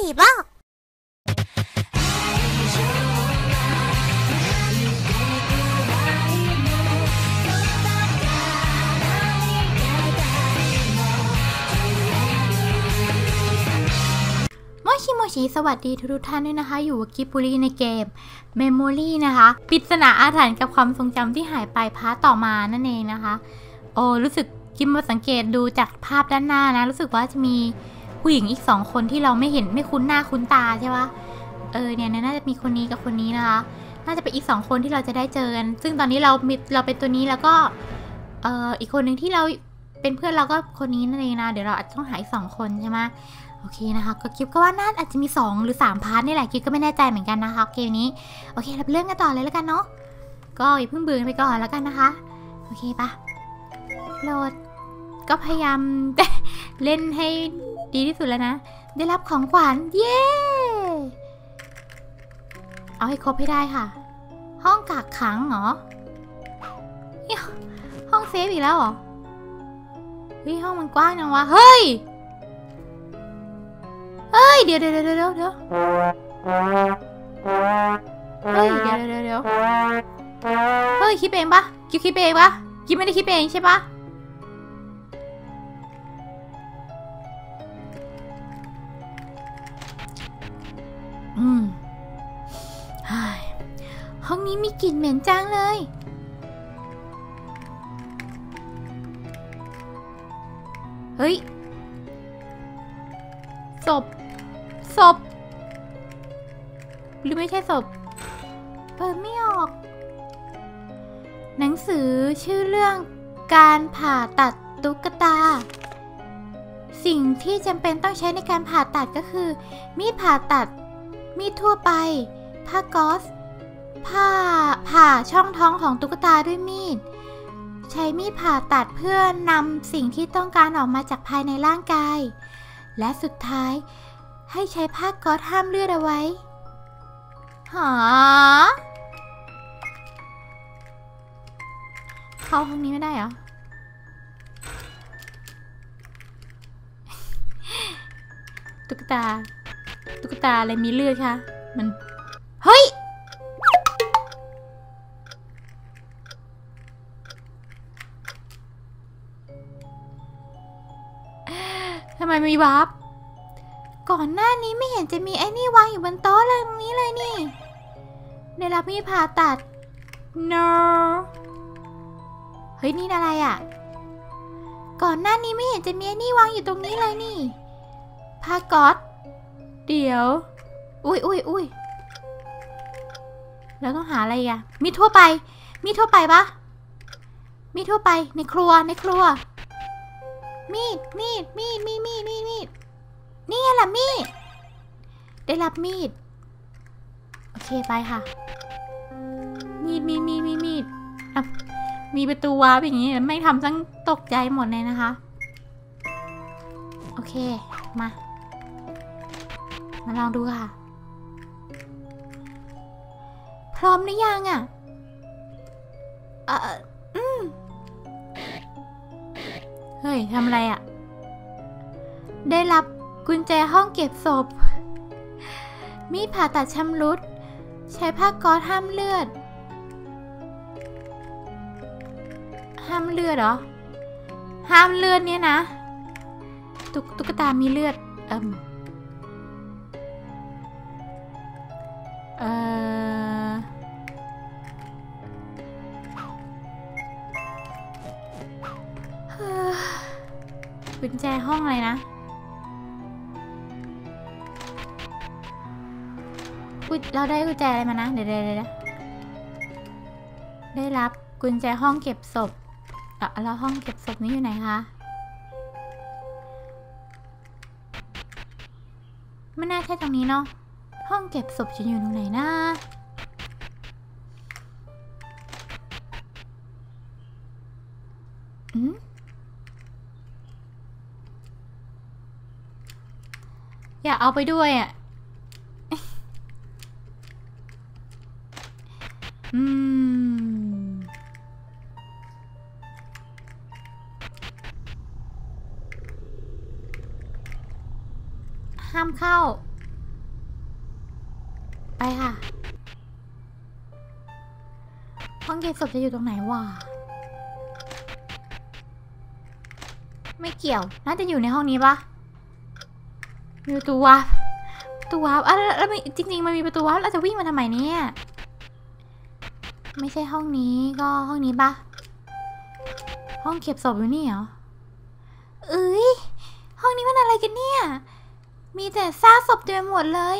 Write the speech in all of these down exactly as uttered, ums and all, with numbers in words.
บ้าโมชิโมชิสวัสดีทุกท่านด้วยนะคะอยู่กับกิบบุรีในเกม Memory นะคะปริศนาอาถรรพ์กับความทรงจำที่หายไปพาร์ทต่อมานั่นเองนะคะโอ้รู้สึกกิมมาสังเกตดูจากภาพด้านหน้านะรู้สึกว่าจะมีผู้หญิงอีกสองคนที่เราไม่เห็นไม่คุ้นหน้าคุ้นตาใช่ปะเออเนี่ยน่าจะมีคนนี้กับคนนี้นะคะน่าจะเป็นอีกสองคนที่เราจะได้เจอกันซึ่งตอนนี้เราเราเป็นตัวนี้แล้วก็เอออีกคนหนึ่งที่เราเป็นเพื่อนเราก็คนนี้นั่นเองนะเดี๋ยวเราอาจจะต้องหาอีกสองคนใช่ไหมโอเคนะคะก็กิฟก็ว่าน่าอาจจะมีสองหรือสามพาร์ทนี่แหละกิฟก็ไม่แน่ใจเหมือนกันนะคะเกมนี้โอเคเราไปเริ่มกันต่อเลยแล้วกันเนาะก็อย่าเพิ่งเบื่อไปก่อนแล้วกันนะคะโอเคปะโหลดก็พยายามเล่นให้ดีที่สุดแล้วนะได้รับของขวัญเย้เอาให้ครบให้ได้ค่ะห้องกักขังเหรอห้องเซฟอีกแล้วเหรอเฮ้ยห้องมันกว้างจังวะเฮ้ยเฮ้ยเดี๋ยวเดี๋ยวเดี๋ยวเดี๋ยวเดี๋ยวเฮ้ยเดี๋ยวเดี๋ยวเดี๋ยวเฮ้ยคิดเองปะคิดคิดเองปะคิดไม่ได้คิดเองใช่ปะอืมห้องนี้มีกลิ่นเหม็นจังเลยเฮ้ยศพศพหรือไม่ใช่ศพเปิดไม่ออกหนังสือชื่อเรื่องการผ่าตัดตุ๊กตาสิ่งที่จำเป็นต้องใช้ในการผ่าตัดก็คือมีดผ่าตัดมีดทั่วไปผ้าก๊อซผ้าผ่าช่องท้องของตุ๊กตาด้วยมีดใช้มีดผ่าตัดเพื่อนำสิ่งที่ต้องการออกมาจากภายในร่างกายและสุดท้ายให้ใช้ผ้าก๊อซห้ามเลือดเอาไว้หาเข้าห้องนี้ไม่ได้เหรอตุ๊กตาตุ๊กตาอะไรมีเลือดคะมันเฮ้ยทำไมมีวาร์ปก่อนหน้านี้ไม่เห็นจะมีไอ้นี่วางอยู่บนโต๊ะเลยตรงนี้เลยนี่ได้รับมีดผ่าตัด no เฮ้ยนี่อะไรอ่ะก่อนหน้านี้ไม่เห็นจะมีไอ้นี่วางอยู่ตรงนี้เลยนี่ผ้าก๊อซเดี๋ยวอุ้ยอุ้ยอุ้ยแล้วต้องหาอะไรอ่ะมีทั่วไปมีทั่วไปปะมีทั่วไปในครัวในครัวมีดมีดมีดมีดมีดมีดมีดนี่ไงล่ะมีดได้รับมีดโอเคไปค่ะมีดมีดมีดมีดมีดอ่ะมีประตูวาร์ปอย่างนี้ไม่ทำตั้งตกใจหมดเลยนะคะโอเคมามาลองดูค่ะพร้อมหรือยังอ่ะเอออืมเฮ้ยทำอะไรอ่ะได้รับกุญแจห้องเก็บศพมีดผ่าตัดชำรุดใช้ผ้าก๊อซห้ามเลือดห้ามเลือดเหรอห้ามเลือดเนี่ยนะตุ๊กตุ๊กตามีเลือดเอิ่มเอ่อกุญแจห้องอะไรนะเราได้กุญแจอะไรมานะเดี๋ยวเดี๋ยวเดี๋ยวได้รับกุญแจห้องเก็บศพอ่ะแล้วห้องเก็บศพนี้อยู่ไหนคะไม่น่าใช่ตรงนี้เนาะห้องเก็บศพจะอยู่ตรงไหนนะอืมอยากเอาไปด้วยอ่ะอืมห้ามเข้าไปค่ะห้องเก็บศพจะอยู่ตรงไหนวะไม่เกี่ยวน่าจะอยู่ในห้องนี้ปะมีประตูวาร์ปประตูวาร์ปอ่ะแล้วจริงๆมันมีประตูวาร์ปเราจะวิ่งมาทำไมเนี่ยไม่ใช่ห้องนี้ก็ห้องนี้ปะห้องเก็บศพอยู่นี่เหรอเอ้ยห้องนี้มันอะไรกันเนี่ยมีแต่ซากศพเต็มหมดเลย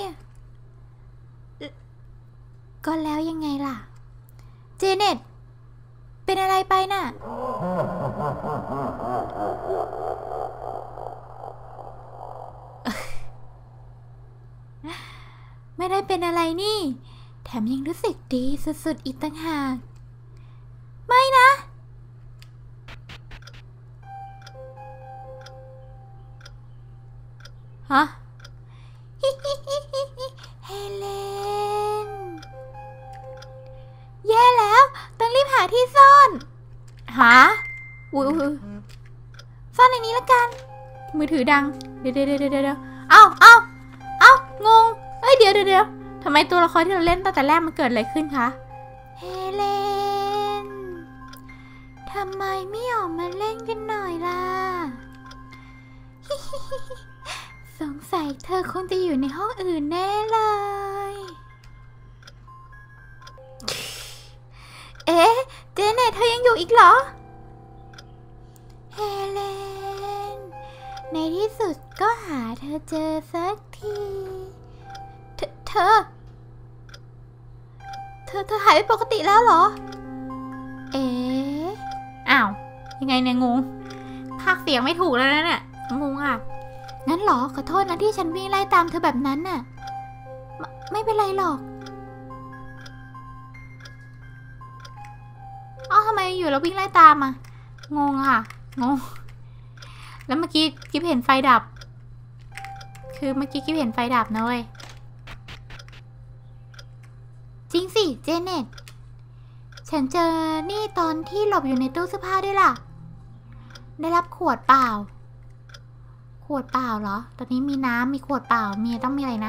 ก็แล้วยังไงล่ะเจเน็ตเป็นอะไรไปน่ะไม่ได้เป็นอะไรนี่แถมยังรู้สึกดีสุดๆอีกต่างหากไม่นะฮะเฮเลนแย่แล้วต้องรีบหาที่ซ่อนหาอุ้ยซ่อนในนี้ละกันมือถือดังเดี๋ยวเดี๋ยวเดี๋ยวเดี๋ยวเอ้าเอ้าเอ้างงเอ้ยเดี๋ยวเดี๋ยวเดี๋ยวทำไมตัวละครที่เราเล่นตั้งแต่แรกมันเกิดอะไรขึ้นคะเฮเลนทำไมไม่ออกมาเล่นกันหน่อยล่ะสงสัยเธอคงจะอยู่ในห้องอื่นแน่เลยเอ๊ะเจเน็ตเธอยังอยู่อีกเหรอเฮเลนในที่สุดก็หาเธอเจอสักทีเธอเธอเธอเธอหายไปปกติแล้วเหรอเอ๊ะอ้าวยังไงเนี่ยงงพากย์เสียงไม่ถูกแล้วนะเนี่ยงงอ่ะงั้นเหรอขอโทษนะที่ฉันวิ่งไล่ตามเธอแบบนั้นน่ะไมไม่เป็นไรหรอกอ้าวทำไมอยู่แล้ววิ่งไล่ตามอ่ะงงค่ะงงแล้วเมื่อกี้กิ๊บเห็นไฟดับคือเมื่อกี้กิ๊บเห็นไฟดับนะเว้ยจริงสิเจเน็ตฉันเจอนี่ตอนที่หลบอยู่ในตู้เสื้อผ้าด้วยล่ะได้รับขวดเปล่าขวดเปล่าเหรอตอนนี้มีน้ำมีขวดเปล่ามีต้องมีอะไรนะ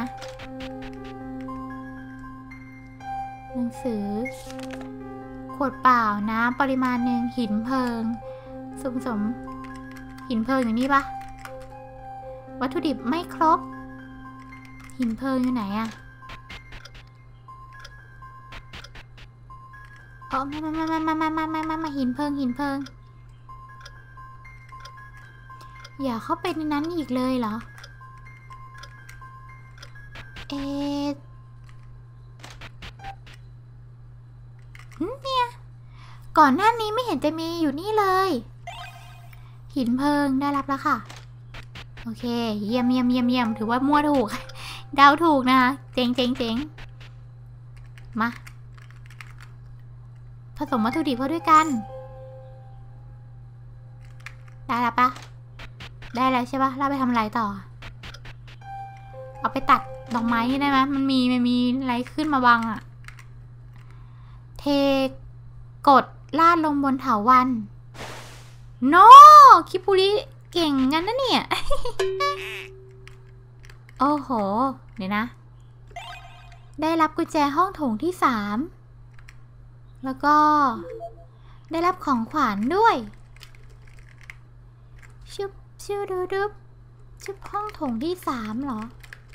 หนังสือขวดเปล่าน้ำปริมาณหนึ่งหินเพลิงสมสมหินเพลิงอยู่นี่ปะวัตถุดิบไม่ครบหินเพลิงอยู่ไหนอะอ๋อมามามามามามามามามาหินเพลิงหินเพลิงอย่าเข้าไปในนั้นอีกเลยเหรอเอ๊ะเนี่ยก่อนหน้านี้ไม่เห็นจะมีอยู่นี่เลยหินเพลิงได้รับแล้วค่ะโอเคเยี่ยมเยี่ยมเยี่ยมเยี่ยมถือว่ามั่วถูกเดาถูกนะคะเจ๋งเจ๋งเจ๋งมาผสมวัตถุดิบเข้าด้วยกันได้แล้วปะได้แล้วใช่ปะเราไปทำอะไรต่อเอาไปตัดดอกไม้ได้ไหมมันมีมันมีอะไรขึ้นมาบังอะเทกดลาดลงบนเถาวัลย์โนคิปุริเก่งงั้นนะเนี่ย โอ้โหเดี๋ยวนะได้รับกุญแจห้องโถงที่สามแล้วก็ได้รับของขวัญด้วยชุบชุบดูดูชุบห้องโถงที่สามเหรอ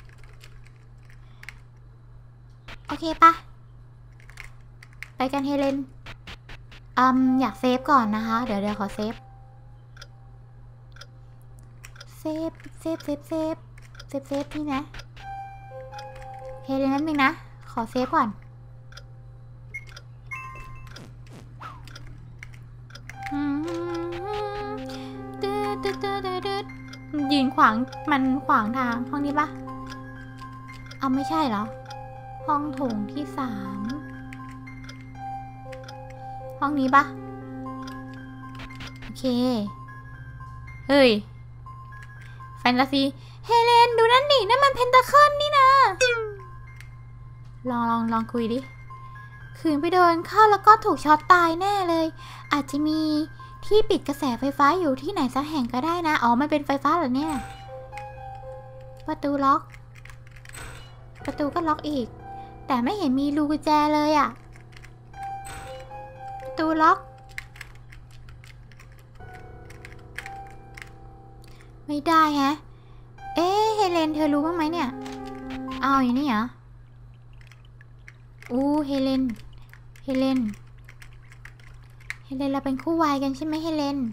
โอเคปะไปกันเฮเลนอืมอยากเซฟก่อนนะคะเดี๋ยวเดี๋ยวขอเซฟเซฟเซฟเซฟเซฟเซฟเซฟที่นะเฮเลนนิดนึงนะขอเซฟก่อนยืนขวางมันขวางทางห้องนี้ปะเอาไม่ใช่เหรอห้องโถงที่สามห้องนี้ปะโอเคเฮ้ยแฟนตาซีเฮเลนดูนั่นดินั่นมันเพนตาเคิลนี่นะลองลองลองคุยดิคืนไปเดินเข้าแล้วก็ถูกช็อตตายแน่เลยอาจจะมีที่ปิดกระแสไฟฟ้าอยู่ที่ไหนสักแห่งก็ได้นะอ๋อมันเป็นไฟฟ้าเหรอเนี่ยประตูล็อกประตูก็ล็อกอีกแต่ไม่เห็นมีรูกุญแจเลยอะประตูล็อกไม่ได้แฮะเอ๊ะเฮเลนเธอรู้บ้างไหมเนี่ยอ้าวอยู่นี่เหรออู้เฮเลนเฮเลนเฮเลนเราเป็นคู่วายกันใช่ไหมเฮเลน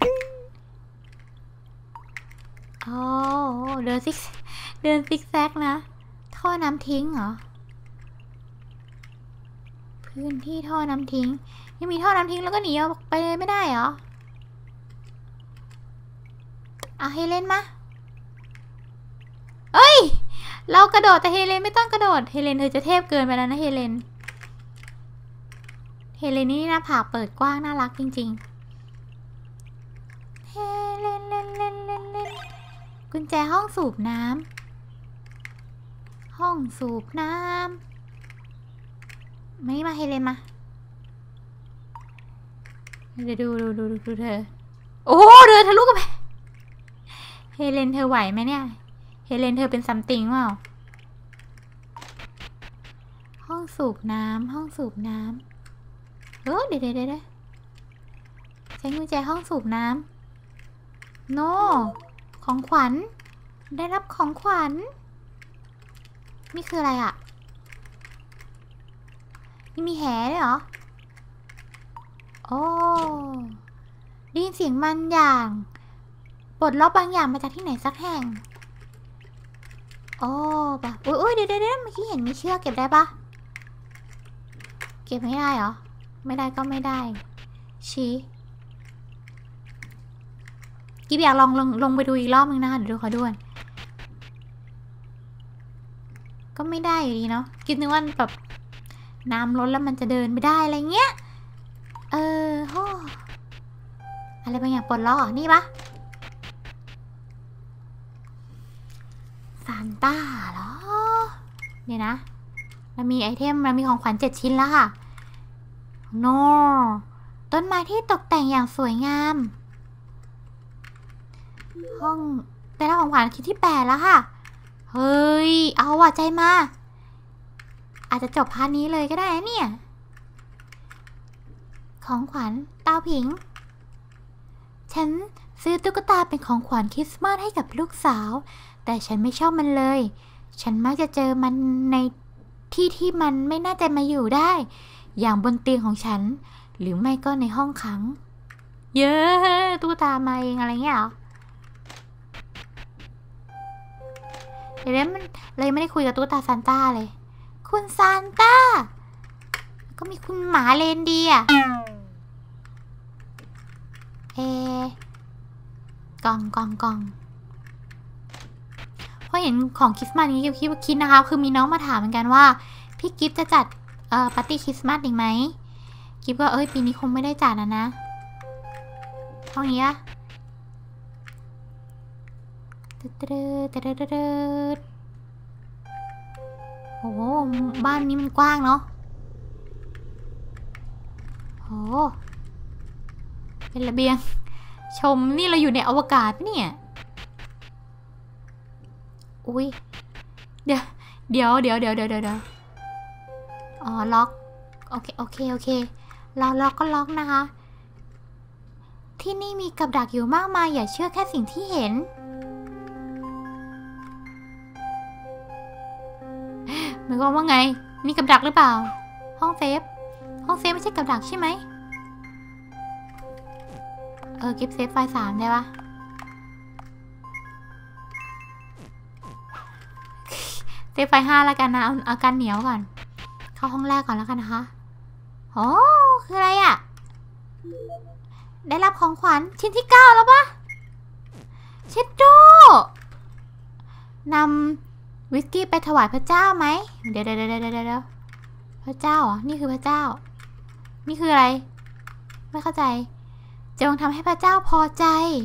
อ๋อเดินซิกเดินซิกแซกนะท่อน้ำทิ้งเหรอพื้นที่ท่อน้ำทิ้งยังมีท่อน้ำทิ้งแล้วก็หนีออกไปเลยไม่ได้เหรออ่ะเฮเลนมาเอ้ยเรากระโดดแต่เฮเลนไม่ต้องกระโดดเฮเลนเธอจะเทพเกินไปแล้วนะเฮเลนเฮเลนนี่หน้าผากเปิดกว้างน่ารักจริงๆเฮเลนเลนเลนเลนเลนกุญแจห้องสูบน้ำห้องสูบน้ำไม่มาเฮเลนมาเดี๋ยวดูดูดูดูเธอโอ้เธอทะลุกันไปเฮเลนเธอไหวไหมเนี่ยเฮเลนเธอเป็นซัมติงเปล่าห้องสูบน้ำห้องสูบน้ำเออเดี๋ยวเดี๋ยวเดี๋ยวใช้กุญแจห้องสูบน้ำโน่ของขวัญได้รับของขวัญนี่คืออะไรอ่ะนี่มีแหด้วยเหรอโอ้ได้ยินเสียงบางอย่างปลดล็อกบางอย่างมาจากที่ไหนสักแห่งโอ้ปะอุ้ยอุ้ยเดี๋ยวเดี๋ยวเมื่อกี้เห็นมีเชือกเก็บได้ปะเก็บไม่ได้เหรอไม่ได้ก็ไม่ได้ชี้กิ๊บอยากลองลงลงไปดูอีกรอบนึงนะคะเดี๋ยวดูขอดูก็ไม่ได้อยู่ดีเนาะกิ๊บนึกว่าแบบน้ำล้นแล้วมันจะเดินไม่ได้อะไรเงี้ยเออโหอะไรบางอย่างปลดล็อกนี่ปะซานต้าเหรอเนี่ยนะเรามีไอเทมเรามีของขวัญเจ็ดชิ้นแล้วค่ะโนต้นไม้ที่ตกแต่งอย่างสวยงามห้องได้รับของขวัญชิ้นที่แปดแล้วค่ะเฮ้ยเอาว่ะใจมาอาจจะจบพาร์ทนี้เลยก็ได้เนี่ยของขวัญเต้าผิงฉันซื้อตุ๊กตาเป็นของขวัญคริสต์มาสให้กับลูกสาวแต่ฉันไม่ชอบมันเลยฉันมักจะเจอมันในที่ที่มันไม่น่าจะมาอยู่ได้อย่างบนเตียงของฉันหรือไม่ก็ในห้องขังเย้ตุ๊กตามาเองอะไรเงี้ยเหรอเดี๋ยวมันเลยไม่ได้คุยกับตุ๊กตาซานต้าเลยคุณซานต้าก็มีคุณหมาเลนดีอ่ะเอกล่องกล่องกล่องพอเห็นของคริสต์มาสนี้กิ๊บคิดว่าคิดนะคะคือมีน้องมาถามเหมือนกันว่าพี่กิ๊บจะจัดเอ่อปาร์ตี้คริสต์มาสอีกไหมกิ๊บก็เอ้ยปีนี้คงไม่ได้จัดนะนะห้องนี้อะตึ๊ดตึ๊ดตึ๊ดตึ๊ดตึ๊ดโอ้โหบ้านนี้มันกว้างเนาะโอ้เป็นระเบียงชมนี่เราอยู่ในอวกาศเนี่ยอุ้ยเดี๋ยวเดี๋ยวเดี๋ยวเดี๋ยวเดี๋ยวเดี๋ยวอ๋อล็อกโอเคโอเคโอเคเราล็อกก็ล็อกนะคะที่นี่มีกับดักอยู่มากมายอย่าเชื่อแค่สิ่งที่เห็นหมายความว่าไงนี่กับดักหรือเปล่าห้องเซฟห้องเซฟไม่ใช่กับดักใช่ไหมเออเก็บเซฟไฟล์สามได้ปะเซฟไฟล์ห้าแล้วกันนะเอาเอาการเหนียวก่อนเข้าห้องแรกก่อนแล้วกันนะคะโอ้คืออะไรอ่ะได้รับของขวัญชิ้นที่เก้าแล้วปะเชดโดนำวิสกี้ไปถวายพระเจ้าไหมเดี๋ยวเดี๋ยวเดี๋ยวเดี๋ยวพระเจ้าเหรอนี่คือพระเจ้านี่คืออะไรไม่เข้าใจจงทำให้พระเจ้าพอใจ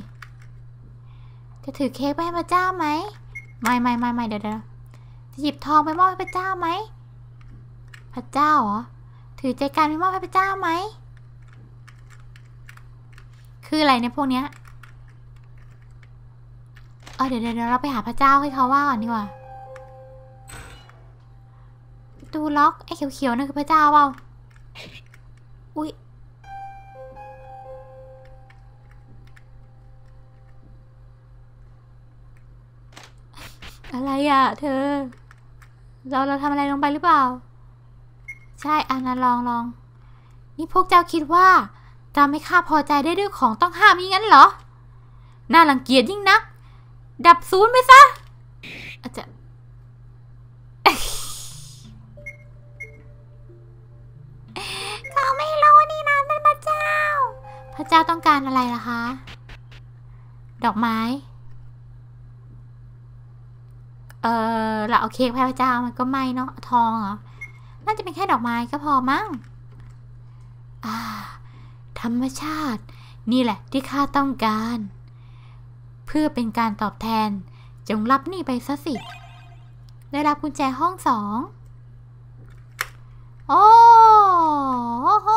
จะถือเค้กไปให้พระเจ้าไหมไม่ไม่ไม่ไม่เดี๋ยวเดี๋ยวจะหยิบทองไปมอบให้พระเจ้าไหมพระเจ้าเหรอถือใจกลางไปมอบให้พระเจ้าไหมคืออะไรเนี่ยพวกเนี้ยเออเดี๋ยวเดี๋ยวเราไปหาพระเจ้าให้เขาว่าก่อนดีกว่าตูล็อกไอ้เขียวๆนั่นคือพระเจ้าเปล่าอุ๊ยอะไรอ่ะเธอเราเราทำอะไรลงไปหรือเปล่าใช่อ่ะนะลองลองนี่พวกเจ้าคิดว่าจะไม่ข้าพอใจได้ด้วยของต้องห้ามอย่างนั้นเหรอน่ารังเกียจยิ่งนักดับศูนย์ไปซะอาจจะเขาไม่รู้นี่นะท่านพระเจ้าพระเจ้าต้องการอะไรล่ะคะดอกไม้เออเราเอาเค้กให้พระเจ้ามันก็ไม่เนาะทองเหรอน่าจะเป็นแค่ดอกไม้ก็พอมั้งอ่าธรรมชาตินี่แหละที่ข้าต้องการเพื่อเป็นการตอบแทนจงรับนี่ไปซะสิได้รับกุญแจห้องสองโอ้โห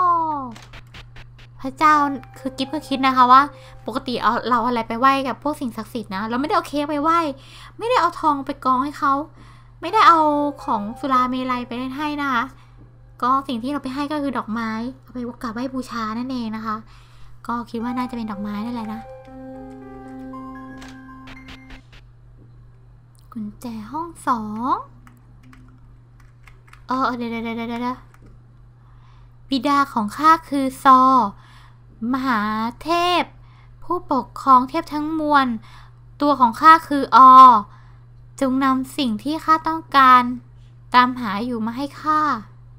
พระเจ้าคือกิ๊บก็คิดนะคะว่าปกติเอาเราอะไรไปไหว้กับพวกสิ่งศักดิ์สิทธิ์นะเราไม่ได้เอาเค้กไปไหว้ไม่ได้เอาทองไปกองให้เขาไม่ได้เอาของสุราเมลัยไปให้นะคะก็สิ่งที่เราไปให้ก็คือดอกไม้เอาไปกราบไหว้บูชานั่นเองนะคะก็คิดว่าน่าจะเป็นดอกไม้นั่นแหละนะกุญแจห้องสองเออเดี๋ยวเดี๋ยวเดี๋ยวเดี๋ยวบิดาของข้าคือซอมหาเทพผู้ปกครองเทพทั้งมวลตัวของข้าคืออจงนำสิ่งที่ข้าต้องการตามหาอยู่มาให้ข้า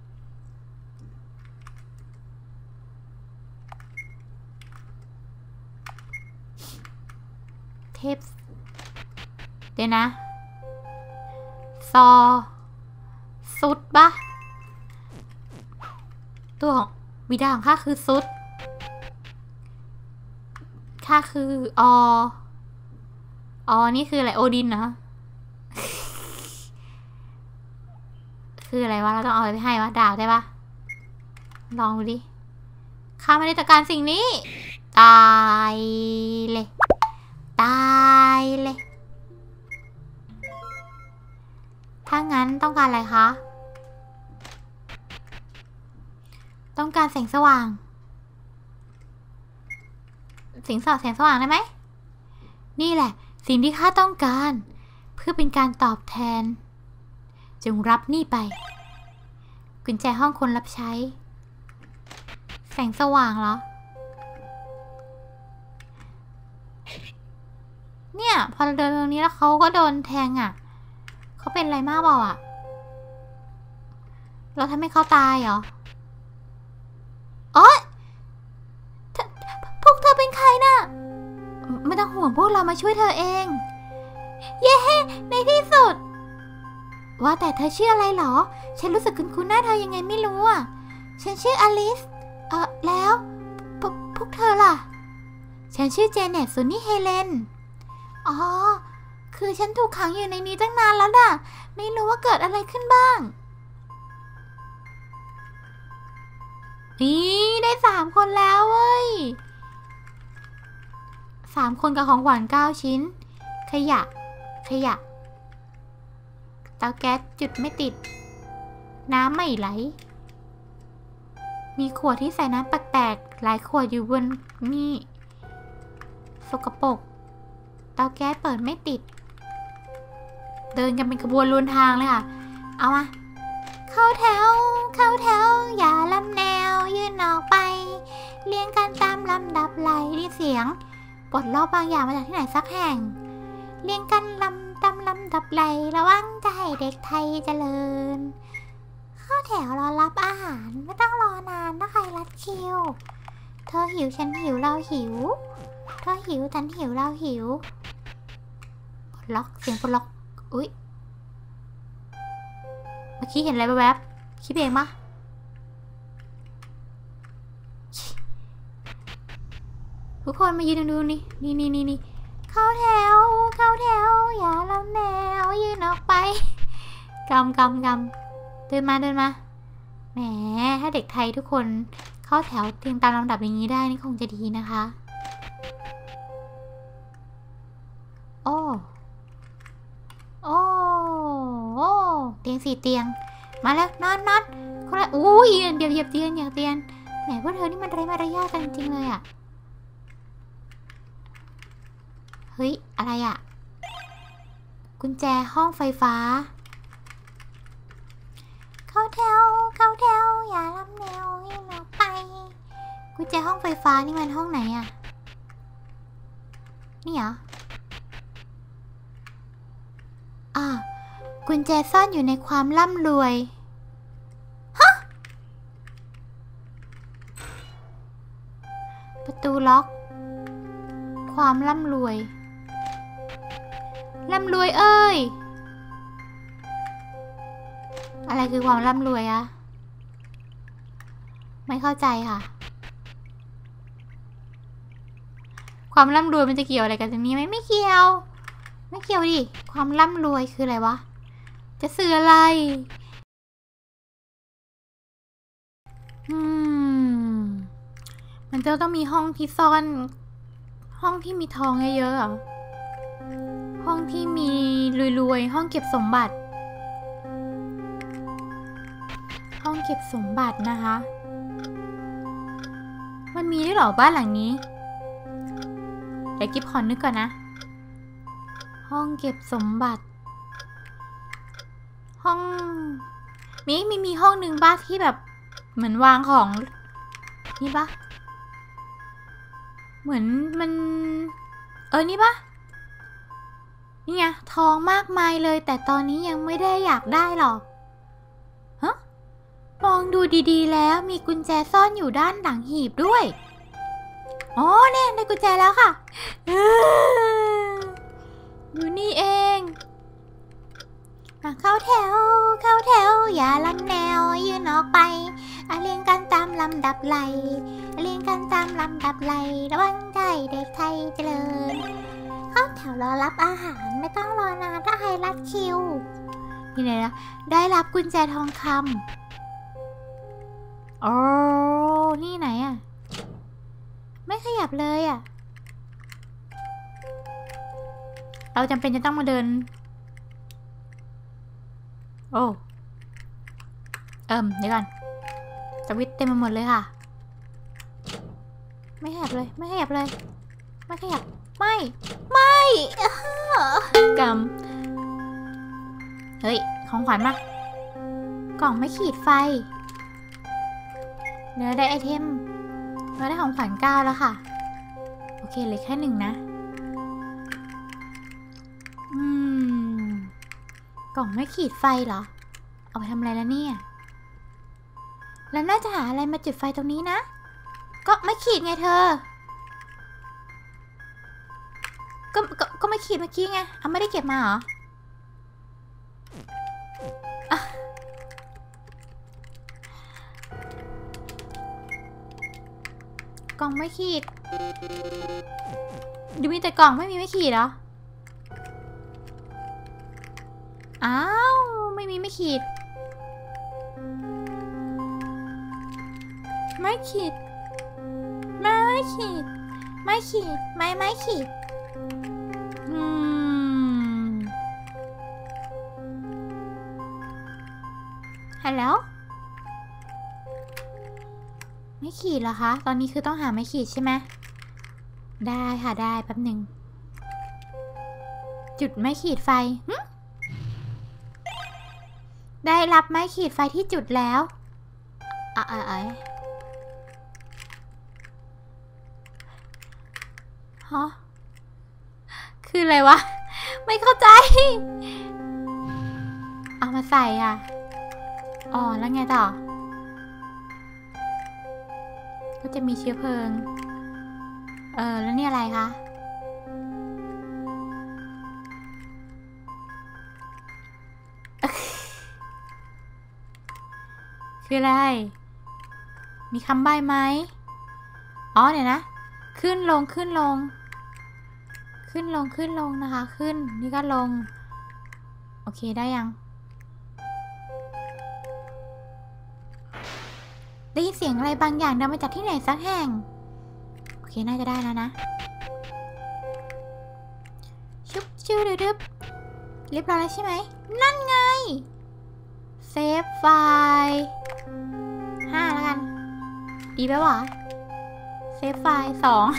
เทพเดี๋ยวนะซอสุดปะตัวของบิดาของข้าคือสุดข้าคือออนี่คืออะไรโอดินนะคืออะไรวะเราต้องเอาอะไรไปให้วะดาวได้ปะลองดูดิข้าไม่ได้ต้องการสิ่งนี้ตายเลยตายเลยถ้างั้นต้องการอะไรคะต้องการแสงสว่างแสงสว่างแสงสว่างได้ไหมนี่แหละสิ่งที่ข้าต้องการเพื่อเป็นการตอบแทนจงรับนี่ไปกุญแจห้องคนรับใช้แสงสว่างเหรอเนี่ยพอเราเดินตรงนี้แล้วเขาก็โดนแทงอ่ะเขาเป็นอะไรมากเปล่าอ่ะเราทำให้เขาตายเหรอโอ๊ยพวกเธอเป็นใครน่ะไม่ต้องห่วงพวกเรามาช่วยเธอเองเย้ในที่สุดว่าแต่เธอชื่ออะไรหรอฉันรู้สึกคุ้นๆหน้าเธอยังไงไม่รู้อ่ะฉันชื่ออลิสเออแล้วพวกพวกเธอล่ะฉันชื่อเจเน็ตส่วนนี่เฮเลนอ๋อคือฉันถูกขังอยู่ในนี้ตั้งนานแล้วน่ะไม่รู้ว่าเกิดอะไรขึ้นบ้างนี่ได้สามคนแล้วเว้ยสามคนกับของหวานเก้าชิ้นขยะขยะเตาแก๊สจุดไม่ติดน้ำไม่ไหลมีขวดที่ใส่น้ำแปลกๆหลายขวดอยู่บนนี่สกปรกเตาแก๊สเปิดไม่ติดเดินกันเป็นขบวนลวนทางเลยค่ะเอามาเข้าแถวเข้าแถวอย่าลำแนวยืนออกไปเรียงกันตามลำดับไหลที่เสียงปลดล็อกบางอย่างมาจากที่ไหนสักแห่งเรียงกันลำตามลำดับไหลระวังจะให้เด็กไทยเจริญเข้าแถวรอรับอาหารไม่ต้องรอนานถ้าใครรัดคิวเธอหิวฉันหิวเราหิวเธอหิวฉันหิวเราหิวปลดล็อกเสียงปลดล็อกอุ๊ยเมื่อกี้เห็นอะไรแวบๆคิดเองปะทุกคนมายืนดูนี่นี่นี่นี่นี่เข้าแถวเข้าแถวอย่าลำแนวยืนออกไปกำกำกำเดินมาเดินมาแหมถ้าเด็กไทยทุกคนเข้าแถวเรียงตามลำดับอย่างนี้ได้นี่คงจะดีนะคะโอ้โอ้โอ้เตียงสี่เตียงมาแล้วนอนนอนคนละอุ้ยเดี๋ยวเหยียบเตียนเหยียบเตียนแหมพวกเธอนี่มันไร้มารยาทกันจริงเลยอ่ะเฮ้ยอะไรอ่ะกุญแจห้องไฟฟ้าเข้าแถวเข้าแถวอย่าล้ำแนวให้เราไปกุญแจห้องไฟฟ้านี่มันห้องไหนอ่ะนี่เหรออ่ากุญแจซ่อนอยู่ในความร่ำรวยฮะประตูล็อกความร่ำรวยร่ำรวยเอ้ยอะไรคือความร่ำรวยอะไม่เข้าใจค่ะความร่ำรวยมันจะเกี่ยวอะไรกันตรงนี้ไหมไม่เกี่ยวไม่เกี่ยวดิความร่ำรวยคืออะไรวะจะสื่ออะไรอืมมันจะต้องมีห้องที่ซ่อนห้องที่มีทองเยอะๆเหรอห้องที่มีรวยๆห้องเก็บสมบัติห้องเก็บสมบัตินะคะมันมีด้วยเหรอบ้านหลังนี้เดี๋ยวกิ๊บขอนึกก่อนนะห้องเก็บสมบัติห้องมีมีมีห้องหนึ่งบ้านที่แบบเหมือนวางของนี่ปะเหมือนมันเออนี่ปะนี่ไงทองมากมายเลยแต่ตอนนี้ยังไม่ได้อยากได้หรอกฮะมองดูดีๆแล้วมีกุญแจซ่อนอยู่ด้านหลังหีบด้วยอ๋อเนี่ยได้กุญแจแล้วค่ะอยู่นี่เองมาเข้าแถวเข้าแถวอย่าลำแนวยืนออกไปอาเรียงกันตามลำดับไหลเรียงกันตามลำดับไหลระวังใจเด็กไทยเจริญเข้าแถวรอรับอาหารไม่ต้องรอนานถ้าใครรัดคิวนี่เลยนะได้รับกุญแจทองคำโอ้นี่ไหนอะไม่ขยับเลยอะเราจำเป็นจะต้องมาเดินโอ้เอิ่มเดี๋ยวก่อนสวิตช์เต็มไปหมดเลยค่ะไม่ขยับเลยไม่ขยับเลยไม่ขยับไม่ไม่กำเฮ้ยของขวัญมากล่องไม่ขีดไฟเนื้อได้ไอเทมเนื้อได้ของขวัญเก้าแล้วค่ะโอเคเหลือแค่หนึ่งนะอืมกล่องไม่ขีดไฟเหรอเอาไปทำอะไรแล้วเนี่ยแล้วน่าจะหาอะไรมาจุดไฟตรงนี้นะก็ไม่ขีดไงเธอก็ก็ก็ไม่ขีดเมื่อกี้ไงเอาไม่ได้เก็บมาเหรออะกล่องไม่ขีดดูมีแต่กล่องไม่มีไม่ขีดเหรออ้าวไม่มีไม่ขีดไม่ขีดไม่ขีดไม่ขีดไม่ไม่ขีดอืมฮัลโหลไม่ขีดเหรอคะตอนนี้คือต้องหาไม่ขีดใช่ไหมได้ค่ะได้แป๊บหนึ่งจุดไม่ขีดไฟได้รับไม้ขีดไฟที่จุดแล้วอ่ะอ่ะอ่ะฮะคืออะไรวะไม่เข้าใจเอามาใส่อ่ะอ๋อแล้วไงต่อก็จะมีเชื้อเพลิงเออแล้วนี่อะไรคะคืออะไรมีคำใบ้ไหมอ๋อเดี๋ยวนะขึ้นลงขึ้นลงขึ้นลงขึ้นลงนะคะขึ้นนี่ก็ลงโอเคได้ยังได้ยินเสียงอะไรบางอย่างดังมาจากที่ไหนสักแห่งโอเคน่าจะได้แล้วนะชุบชื่อดึบเรียบร้อยแล้วใช่ไหมนั่นไงเซฟไฟล์ห้าแล้วกันดีไหมวะเซฟไฟล์สอง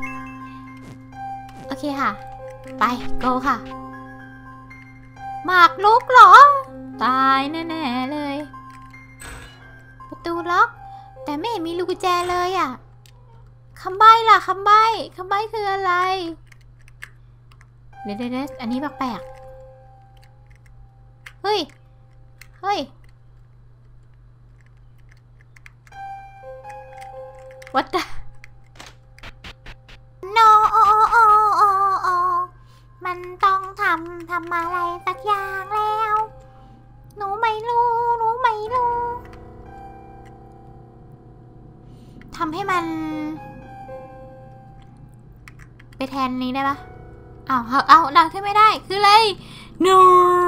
โอเคค่ะไปโกค่ะหมากลุกเหรอตายแน่ๆเลยประตูล็อกแต่ไม่เห็นมีลูกกุญแจเลยอ่ะคำใบ้ล่ะคำใบ้คำใบ้คืออะไรเดี๋ยวเดี๋ยวอันนี้แปลกๆเฮ้ยเฮ้ย what the no มันต้องทำทำอะไรสักอย่างแล้วหนูไม่รู้หนูไม่รู้ทำให้มันไปแทนนี้ได้ปะอ้าวเอาเอาดังขึ้นไม่ได้คืออะไร no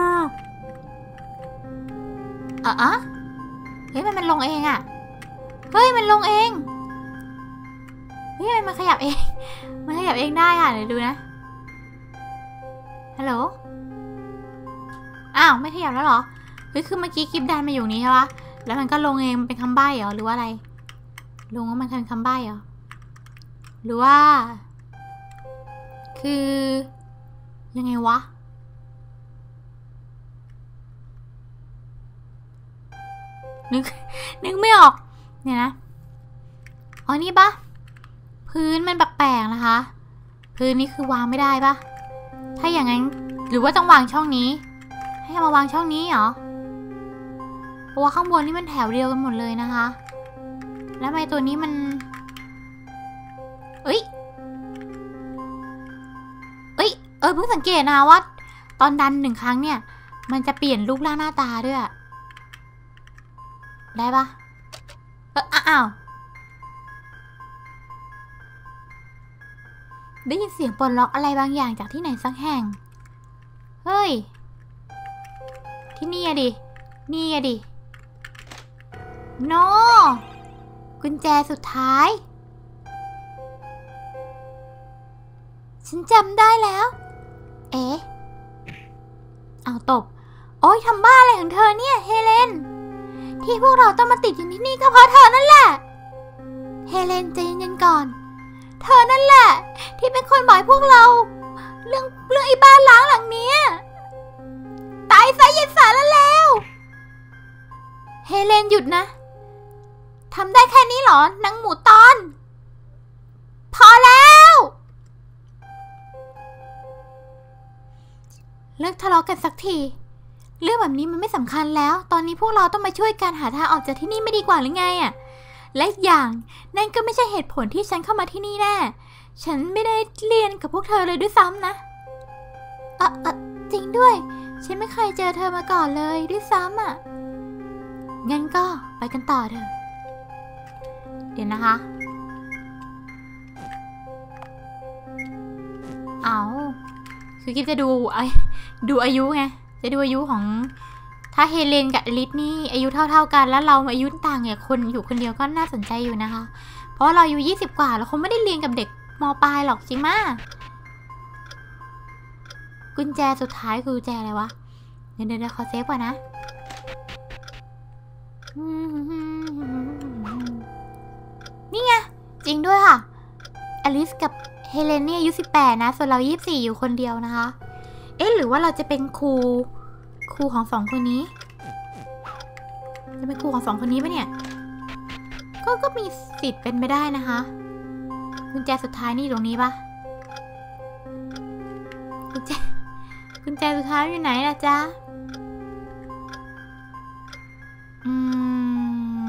อ่ะอ่ะเฮ้ยมันมันลงเองอ่ะเฮ้ยมันลงเองเฮ้ยมันขยับเองมันขยับเองได้อ่ะเดี๋ยวดูนะฮัลโหลอ้าวไม่ขยับแล้วเหรอเฮ้ยคือเมื่อกี้คลิปดันมาอยู่นี้ใช่ปะแล้วมันก็ลงเองเป็นคำใบ้เหรอหรือว่าอะไรลงว่ามันเป็นคำใบ้เหรอหรือว่าคือยังไงวะนึกนึกไม่ออกเนี่ยนะอ๋อนี่ปะพื้นมันแปลกๆนะคะพื้นนี้คือวางไม่ได้ปะถ้าอย่างนั้นหรือว่าต้องวางช่องนี้ให้มาวางช่องนี้เหรอเพราะว่าข้างบนนี่มันแถวเดียวกันหมดเลยนะคะแล้วทำไมตัวนี้มันเอ้ยเอ้ยเออเพิ่งสังเกตนะว่าตอนดันหนึ่งครั้งเนี่ยมันจะเปลี่ยนรูปร่างหน้าตาด้วยได้ปะเอออ้าวได้ยินเสียงปลดล็อกอะไรบางอย่างจากที่ไหนสักแห่งเฮ้ยที่นี่อะดินี่อะดิโนกุญแจสุดท้ายฉันจำได้แล้วเอ๊ะเอาตบโอ๊ยทำบ้าอะไรของเธอเนี่ยเฮเลนที่พวกเราต้องมาติดอยู่ที่นี่ก็เพราะเธอนั่นแหละเฮเลนใจเย็นๆก่อนเธอนั่นแหละที่เป็นคนบอกให้พวกเราเรื่องเรื่องไอ้บ้านล้างหลังนี้ตายซะเย็นสาแล้วแล้วเฮเลนหยุดนะทำได้แค่นี้เหรอนางหมูตอนพอแล้วเลิกทะเลาะกันสักทีเรื่องแบบนี้มันไม่สำคัญแล้วตอนนี้พวกเราต้องมาช่วยกันหาทางออกจากที่นี่ไม่ดีกว่าหรือไงอ่ะและอีกอย่างนั่นก็ไม่ใช่เหตุผลที่ฉันเข้ามาที่นี่แน่ฉันไม่ได้เรียนกับพวกเธอเลยด้วยซ้ำนะเออเออจริงด้วยฉันไม่เคยเจอเธอมาก่อนเลยด้วยซ้ำอ่ะงั้นก็ไปกันต่อเถอะเดี๋ยวนะคะเอาคือกิ๊บจะดูไอ้ดูอายุไงจะดูอายุของถ้าเฮเลนกับลิซนี่อายุเท่าๆกันแล้วเราอายุต่างเนี่ยคนอยู่คนเดียวก็น่าสนใจอยู่นะคะเพราะว่าเราอายุยี่สิบกว่าเราคงไม่ได้เรียนกับเด็กม.ปลายหรอกจริงมากกุญแจสุดท้ายคือกุญแจอะไรวะเดี๋ยวเดี๋ยวขอเซฟก่อนนะนี่ไงจริงด้วยค่ะอลิสกับเฮเลนนี่อายุสิบแปดนะส่วนเรายี่สิบสี่อยู่คนเดียวนะคะเอ๊ะหรือว่าเราจะเป็นครูครูของสองคนนี้จะเป็นครูของสองคนนี้ปะเนี่ยก็ก็มีสิทธิ์เป็นไปได้นะคะกุญแจสุดท้ายนี่ตรงนี้ปะกุญแจกุญแจสุดท้ายอยู่ไหนล่ะจ๊ะอืม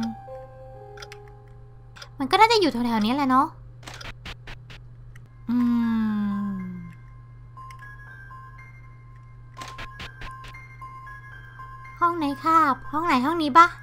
มันก็น่าจะอยู่แถวๆนี้แหละเนาะอืมห้องไหนครับห้องไหนห้องนี้ปะ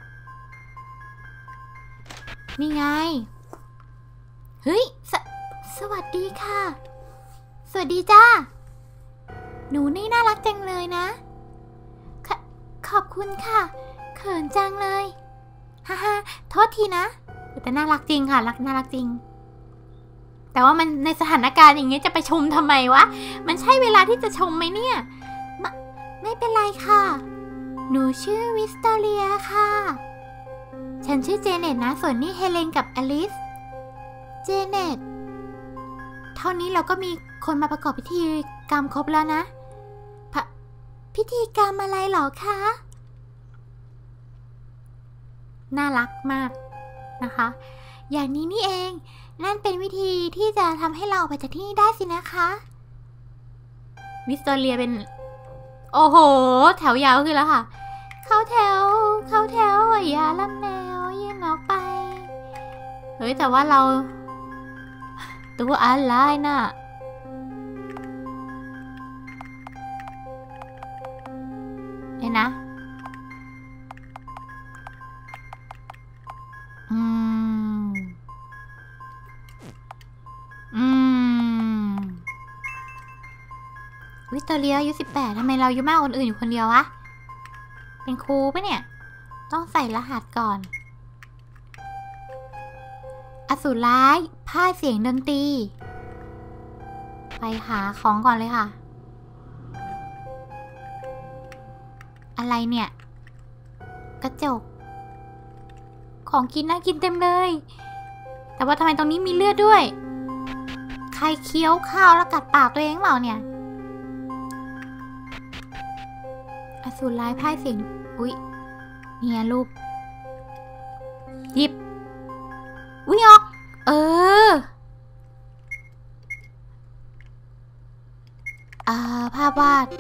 นี่ไงเฮ้ยสสวัสดีค่ะสวัสดีจ้าหนูนี่น่ารักจังเลยนะขขอบคุณค่ะเขินจังเลยฮ่าฮ่าโทษทีนะแต่น่ารักจริงค่ะรักน่ารักจริงแต่ว่ามันในสถานการณ์อย่างนี้จะไปชมทำไมวะมันใช่เวลาที่จะชมไหมเนี่ยไม่ไม่เป็นไรค่ะหนูชื่อวิสตอเรียค่ะฉันชื่อเจเน็ตนะส่วนนี่เฮเลนกับอลิสเจเน็ตเท่านี้เราก็มีคนมาประกอบพิธีกรรมครบแล้วนะพิธีกรรมอะไรหรอคะน่ารักมากนะคะอย่างนี้นี่เองนั่นเป็นวิธีที่จะทำให้เราไปจากที่นี่ได้สินะคะวิสตอเรียเป็นโอ้โหแถวยาวขึ้นแล้วค่ะเข้าแถวเข้าแถวอย่าลำแนวยืนออกไปเฮ้ยแต่ว่าเราตัวอะไรน่ะเห็นนะอืมอืมวิสตอเรียอายุสิบแปดทำไมเราอายุมากกว่าคนอื่นอยู่คนเดียววะเป็นครูปะเนี่ยต้องใส่รหัสก่อนอสูรร้ายพ่ายเสียงดนตรีไปหาของก่อนเลยค่ะอะไรเนี่ยกระจกของกินน่ากินเต็มเลยแต่ว่าทำไมตรงนี้มีเลือดด้วยใครเคี้ยวข้าวแล้วกัดปากตัวเองเปล่าเนี่ยอสูรร้ายพ่ายเสียงอุ๊ยเนี่ยรูปหยิบอุ๊ยออกเอออ่าภาพวาด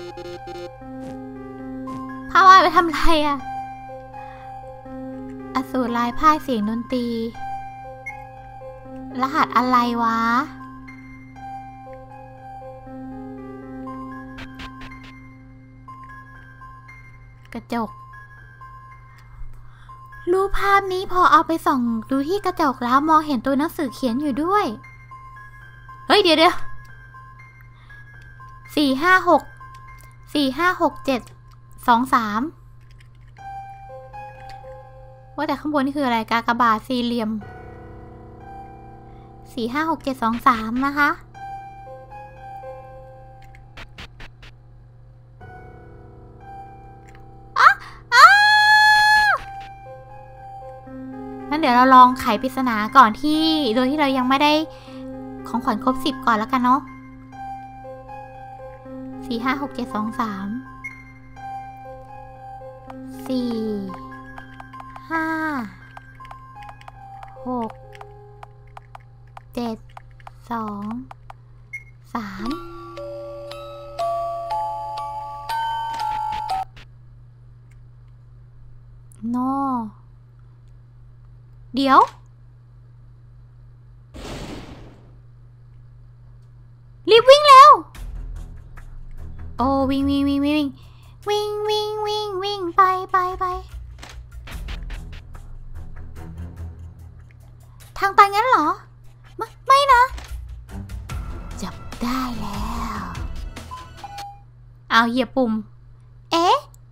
ภาพวาดไปทำอะไรอะอสูรร้ายพ่ายเสียงดนตรีรหัสอะไรวะกระจกรูปภาพนี้พอเอาไปส่องดูที่กระจกแล้วมองเห็นตัวหนังสือเขียนอยู่ด้วยเฮ้ยเดี๋ยวเดี๋ยวสี่ห้าหกสี่ห้าหกเจ็ดสองสามว่าแต่ข้างบนนี่คืออะไรกากบาทสี่เหลี่ยมสี่ห้าหกเจ็ดสองสามนะคะงั้นเดี๋ยวเราลองไขปริศนาก่อนที่โดยที่เรายังไม่ได้ของขวัญครบสิบก่อนแล้วกันเนาะสี่ห้าหกเจ็ดสองสามสี่ห้าหกเจ็ดสองสามโนเดี๋ยวรีบวิ่งเร็วโอ้วิ่งวิ่งวิ่งวิ่งวิ่งวิ่งวิ่งวิ่งไปไปไปทางไปงั้นเหรอไม่ไม่นะจับได้แล้วเอาเหยียบปุ่มเอ๊ะ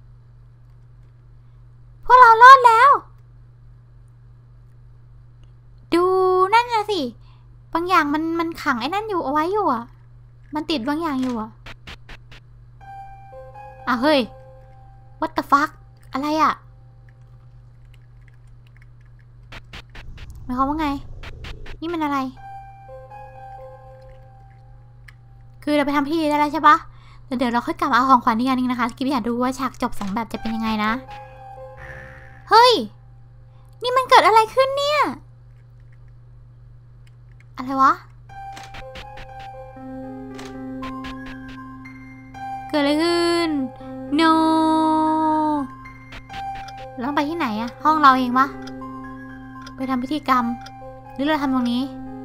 พวกเรารอดแล้วดูนั่นนะสิบางอย่างมันมันขังไอ้นั่นอยู่เอาไว้อยู่อ่ะมันติดบางอย่างอยู่อ่ะอ่ะเฮ้ย what the fuck อะไรอ่ะหมายความว่าไงนี่มันอะไรคือเราไปทำพิธีได้แล้วใช่ปะเดี๋ยวเราค่อยกลับมาเอาของขวัญนี่กันนึงนะคะกิ๊บอยากดูว่าฉากจบสองแบบจะเป็นยังไงนะเฮ้ยนี่มันเกิดอะไรขึ้นเนี่ยอะไรวะเกิดอะไรขึ้น no เราต้องไปที่ไหนอะห้องเราเองปะไปทำพิธีกรรมหรือเราทำตรงนี้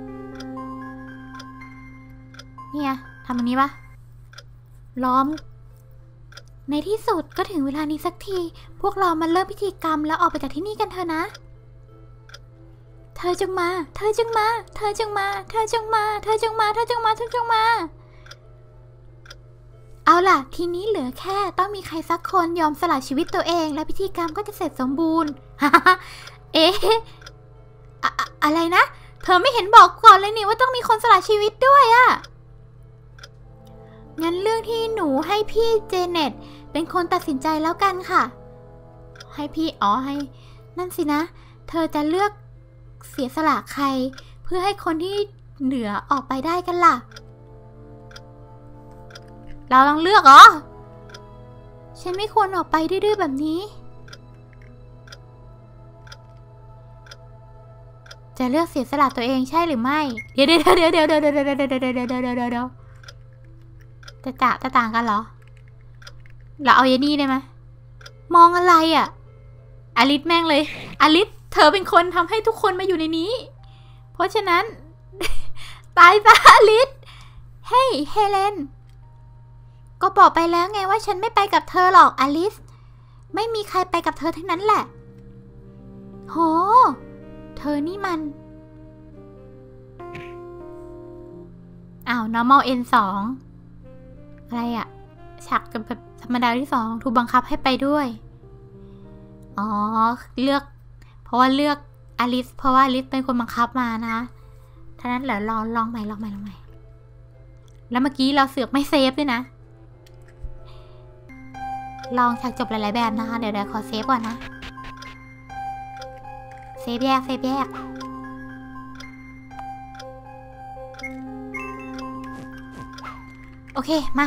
เนี่ยทำตรงนี้ปะล้อมในที่สุดก็ถึงเวลานี้สักทีพวกเรามาเริ่มพิธีกรรมแล้วออกไปจากที่นี่กันเถอะนะเธอจงมาเธอจงมาเธอจงมาเธอจงมาเธอจงมาเธอจงมาเธอจงมาเอาล่ะทีนี้เหลือแค่ต้องมีใครสักคนยอมสละชีวิตตัวเองและพิธีกรรมก็จะเสร็จสมบูรณ์ เอ๊ะ อะ อะไรนะเธอไม่เห็นบอกก่อนเลยนี่ว่าต้องมีคนสละชีวิตด้วยอะงั้นเรื่องที่หนูให้พี่เจเน็ตเป็นคนตัดสินใจแล้วกันค่ะให้พี่อ๋อให้นั่นสินะเธอจะเลือกเสียสละใครเพื่อให้คนที่เหลือออกไปได้กันล่ะเราลองเลือกเหรอฉันไม่ควรออกไปดื้อๆแบบนี้จะเลือกเสียสละตัวเองใช่หรือไม่เดี๋ยวเดี๋ยวเดี๋ยวเดี๋ยวเดี๋ยวเดี๋ยวเดี๋ยวเดี๋ยวเดี๋ยวเดี๋ยวเดี๋ยวเดี๋ยวเดี๋ยวจะจะจะต่างกันเหรอเราเอาเยนี่ได้ไหมมองอะไรอ่ะอลิสแม่งเลยอลิสเธอเป็นคนทำให้ทุกคนมาอยู่ในนี้เพราะฉะนั้น ตายซะอลิสเฮ้ยเฮเลนก็บอกไปแล้วไงว่าฉันไม่ไปกับเธอหรอกอลิสไม่มีใครไปกับเธอทั้งนั้นแหละโหเธอนี่มันอ้าว normal เอ็น สองอะไรอะฉากกับแบบธรรมดาที่สองถูกบังคับให้ไปด้วยอ๋อเลือกเพราะว่าเลือกอลิสเพราะว่าอลิสเป็นคนบังคับมานะท่านั้นเหรอลองลองใหม่ลองใหม่ลองใหม่แล้วเมื่อกี้เราเสือกไม่เซฟด้วยนะลองฉากจบหลายๆแบบนะคะเดี๋ยวเดี๋ยวขอเซฟก่อนนะเซฟแยกเซฟแยกโอเคมา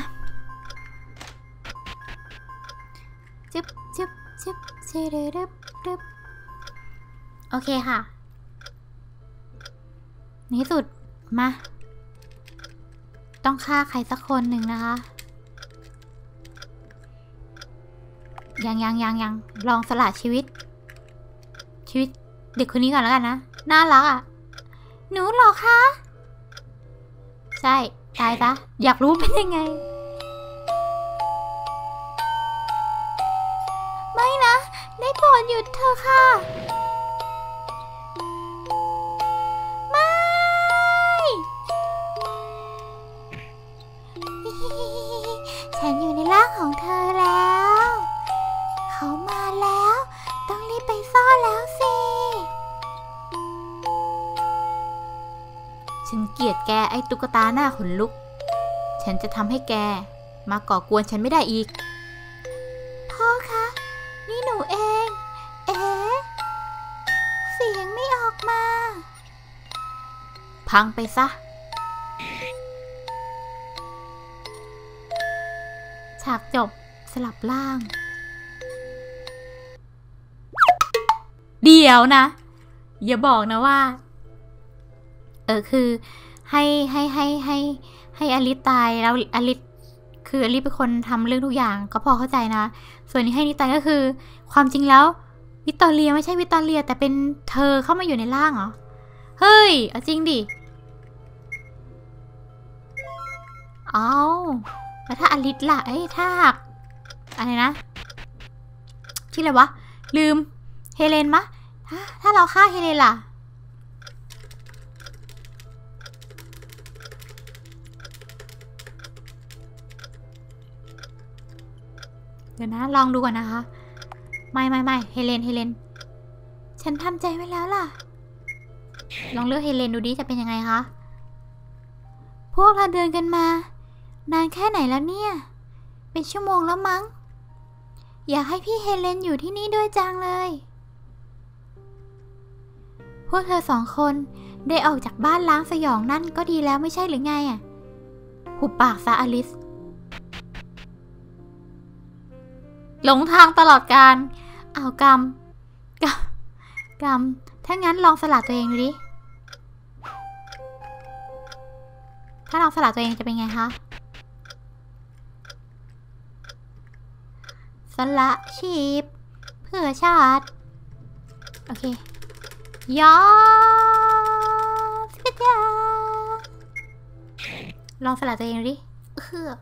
จึ๊บจึ๊บจึ๊บเซเดรึบรึบโอเคค่ะในที่สุดมาต้องฆ่าใครสักคนหนึ่งนะคะยังยังยังยังลองสละชีวิตชีวิตเด็กคนนี้ก่อนแล้วกันนะน่ารักอ่ะหนูหรอคะใช่ตายซะอยากรู้เป็นยังไงไม่นะได้โปรดหยุดเธอค่ะไม่ฉันอยู่ในร่างของเธอแล้วเขามาแล้วต้องรีบไปซ่อนแล้วสิฉันเกลียดแกไอ้ตุ๊กตาหน้าขนลุกฉันจะทำให้แกมาก่อกวนฉันไม่ได้อีกพ่อคะนี่หนูเองเอ๊ะเสียงไม่ออกมาพังไปซะฉากจบสลับร่างเดี๋ยวนะอย่าบอกนะว่าเออคือให้ให้ให้ให้ให้อลิสตายแล้วอลิสคืออลิสเป็นคนทำเรื่องทุกอย่างก็พอเข้าใจนะส่วนนี้ให้อลิสตายก็คือความจริงแล้ววิตตอเรียไม่ใช่วิตตอเรียแต่เป็นเธอเข้ามาอยู่ในร่างเหรอเฮ้ยเอาจริงดิเอาแล้วถ้าอลิสล่ะเอ้ยถ้าอะไรนะชื่ออะไรวะลืมเฮเลนมะถ้าถ้าเราฆ่าเฮเลนล่ะเดี๋ยวนะลองดูก่อนนะคะไม่ไม่ไม่เฮเลนเฮเลนฉันทำใจไว้แล้วล่ะลองเลือกเฮเลนดูดิจะเป็นยังไงคะพวกเราเดินกันมานานแค่ไหนแล้วเนี่ยเป็นชั่วโมงแล้วมั้งอยากให้พี่เฮเลนอยู่ที่นี่ด้วยจังเลยพวกเธอสองคนได้ออกจากบ้านล้างสยองนั่นก็ดีแล้วไม่ใช่หรือไงอ่ะหุบปากซะอลิสหลงทางตลอดการเอากรรมกรรมกรรมถ้างั้นลองสละตัวเองดูดิถ้าลองสละตัวเองจะเป็นไงคะสละชีพเพื่อชาติโอเคยอสกจ้าลองสละตัวเองดูดิเออ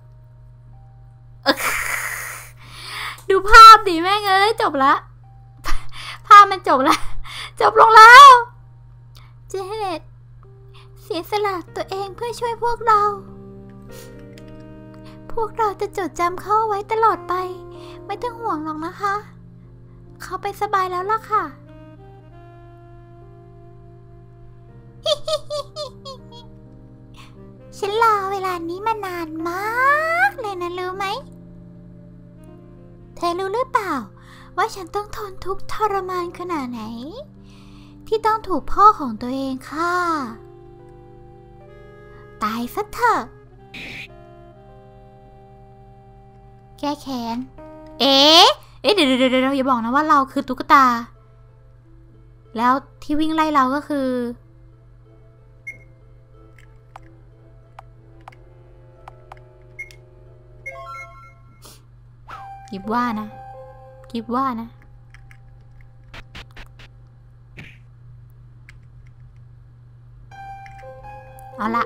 ดูภาพดิแม่งเอ้ยจบละภาพมันจบละจบลงแล้วเจเน็ตเสียสละตัวเองเพื่อช่วยพวกเราพวกเราจะจดจำเขาไว้ตลอดไปไม่ต้องห่วงหรอกนะคะเขาไปสบายแล้วล่ะค่ะ ฉันรอเวลานี้มานานมากเลยนะรู้ไหมเธอรู้หรือเปล่าว่าฉันต้องทนทุกข์ทรมานขนาดไหนที่ต้องถูกพ่อของตัวเองฆ่าตายซะเถอะแก้แค้นเอ๊ะเอ๊ะเดี๋ยวเดี๋ยวเดี๋ยวอย่าบอกนะว่าเราคือตุ๊กตาแล้วที่วิ่งไล่เราก็คือกิบว่านะกิบว่านะเอาละ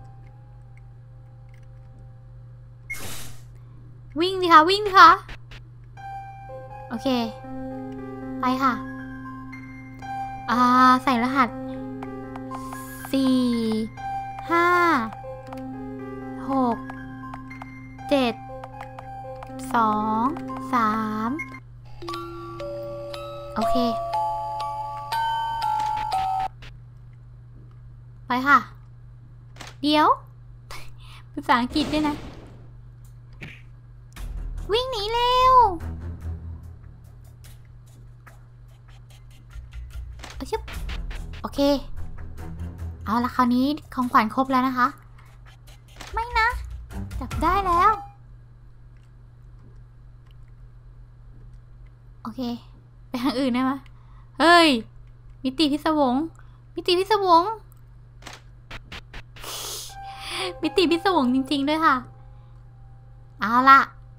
วิ่งสิคะวิ่งสิคะโอเคไปค่ะอ่าใส่รหัสสี่ห้าหกเจ็ดสองสามโอเคไปค่ะเดี๋ยวภาษาอังกฤษด้วยนะวิ่งหนีเร็วโอเคเอาละคราวนี้ของขวัญครบแล้วนะคะไม่นะจับได้แล้วโอเคไปทางอื่นได้ไหมเฮ้ยมิติพิศวงมิติพิศวงมิติพิศวงจริงๆด้วยค่ะเอาละ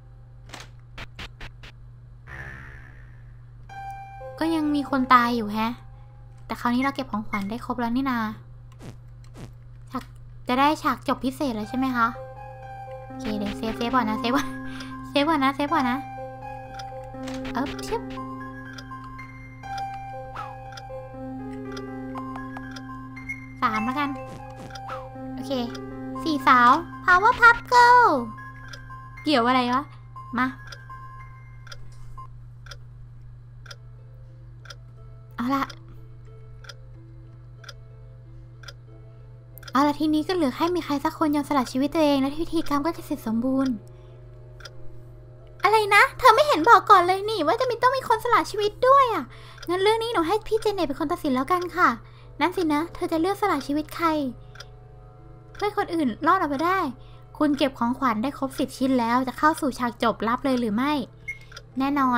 ก็ยังมีคนตายอยู่แฮะแต่คราวนี้เราเก็บของขวัญได้ครบแล้วนี่นาจะได้ฉากจบพิเศษแล้วใช่ไหมคะโอเคเดี๋ยวเซฟเซฟก่อนนะเซฟก่อนเซฟก่อนนะเซฟก่อนนะเอ๊บชิบสามแล้วกันโอเคสี่สาว Power Puff Girl เกี่ยวอะไรวะมาเอาละเอาละทีนี้ก็เหลือแค่มีใครสักคนยอมสละชีวิตตัวเองและพิธีกรรมก็จะเสร็จสมบูรณ์อะไรนะเธอไม่เห็นบอกก่อนเลยนี่ว่าจะมีต้องมีคนสละชีวิตด้วยอ่ะงั้นเรื่องนี้หนูให้พี่เจเน็ตเป็นคนตัดสินแล้วกันค่ะนั่นสินะเธอจะเลือกสละชีวิตใครเพื่อคนอื่นรอดออกไปได้คุณเก็บของขวัญได้ครบสิบชิ้นแล้วจะเข้าสู่ฉากจบลับเลยหรือไม่แน่นอน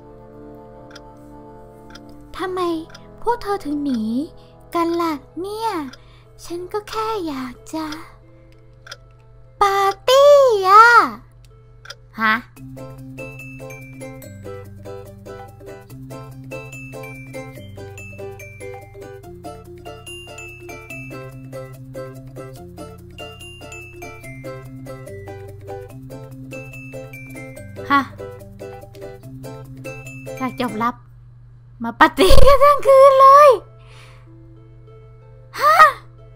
ทำไมพวกเธอถึงหนีกันล่ะเนี่ยฉันก็แค่อยากจะปาร์ตี้อะฮะฮะอยากจบลับมาปาร์ตี้กันทั้งคืนเลยฮะ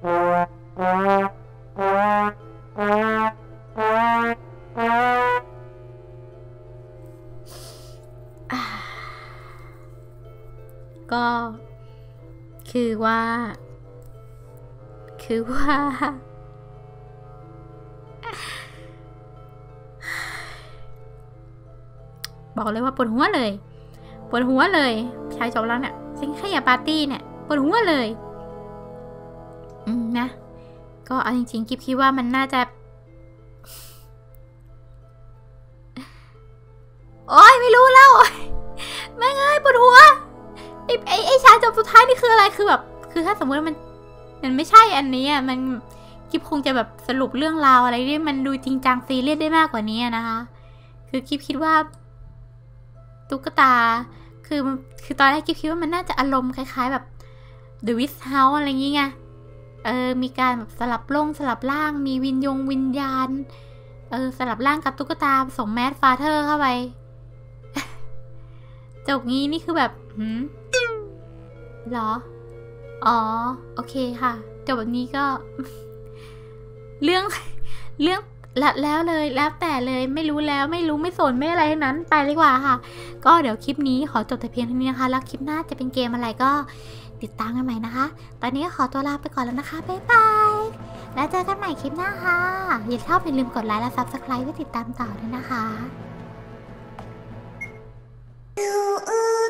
ก็คือว่าคือว่าบอกเลยว่าปวดหัวเลยปวดหัวเลยชายจบแล้วเนี่ยฉันแค่อยากปาร์ตี้เนี่ยปวดหัวเลยอืมนะก็เอาจริงๆกิ๊บคิดว่ามันน่าจะโอ๊ยไม่รู้แล้วแม่งเอ้ยปวดหัวไอ้ไอ้ไอ้ชายจบสุดท้ายนี่คืออะไรคือแบบคือถ้าสมมติว่ามันมันไม่ใช่อันนี้อ่ะมันกิ๊บคงจะแบบสรุปเรื่องราวอะไรที่มันดูจริงจังซีเรียสได้มากกว่านี้นะคะคือกิ๊บคิดว่าตุ๊กตาคือคือตอนแรกกิ๊บคิดว่ามันน่าจะอารมณ์คล้ายๆแบบ The Witch House อะไรอย่างเงี้ยเออมีการแบบสลับล่งสลับร่างมีวิญญงวิญญาณเออสลับร่างกับตุ๊กตาผสมแมสฟาเธอร์เข้าไป จบงี้นี่คือแบบหืมเหรออ๋อโอเคค่ะจบแบบนี้ก็ เรื่องเรื่องแล้วแล้วเลยแล้วแต่เลยไม่รู้แล้วไม่รู้ไม่สนไม่อะไรทั้งนั้นไปเลยกว่าค่ะก็เดี๋ยวคลิปนี้ขอจบแต่เพียงเท่านี้นะคะแล้วคลิปหน้าจะเป็นเกมอะไรก็ติดตามกันใหม่นะคะตอนนี้ก็ขอตัวลาไปก่อนแล้วนะคะบ๊ายบายแล้วเจอกันใหม่คลิปหน้าค่ะอย่าชอบอย่าลืมกดไลค์และซับสไครป์เพื่อติดตามต่อด้วยนะคะรู้